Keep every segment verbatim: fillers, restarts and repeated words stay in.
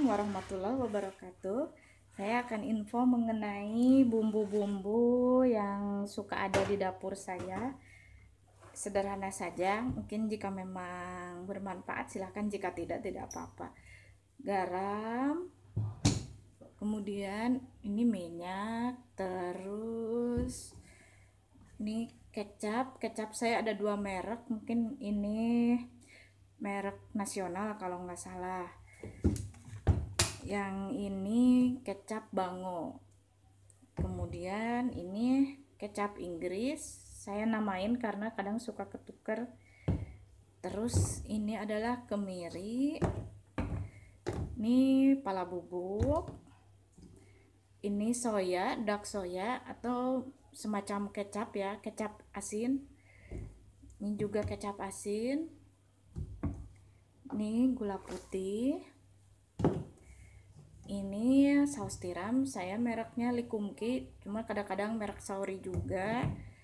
warahmatullahi wabarakatuh. Saya akan info mengenai bumbu-bumbu yang suka ada di dapur saya. Sederhana saja, mungkin jika memang bermanfaat silahkan, jika tidak, tidak apa-apa. Garam, kemudian ini minyak, terus ini kecap. Kecap saya ada dua merek, mungkin ini merek nasional kalau nggak salah. Yang ini kecap Bango. Kemudian ini kecap Inggris. Saya namain karena kadang suka ketuker. Terus ini adalah kemiri. Ini pala bubuk. Ini soya, dark soya atau semacam kecap ya, kecap asin. Ini juga kecap asin. Ini gula putih. Ini saus tiram, saya mereknya Likumki, cuma kadang-kadang merek Sauri juga.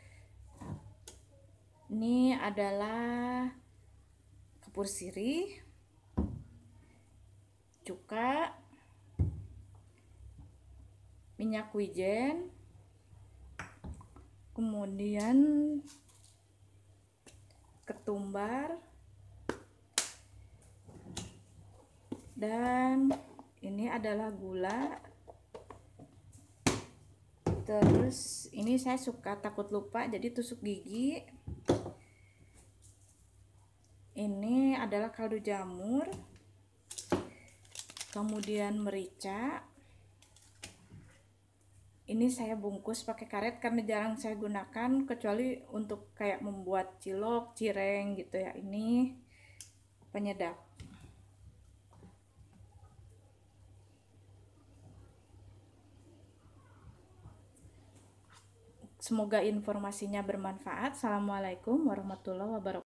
Ini adalah kapur sirih, cuka, minyak wijen, kemudian ketumbar, dan ini adalah gula. Terus ini saya suka takut lupa jadi tusuk gigi. Ini adalah kaldu jamur, kemudian merica. Ini saya bungkus pakai karet karena jarang saya gunakan kecuali untuk kayak membuat cilok, cireng gitu ya. Ini penyedap. Semoga informasinya bermanfaat. Assalamualaikum warahmatullahi wabarakatuh.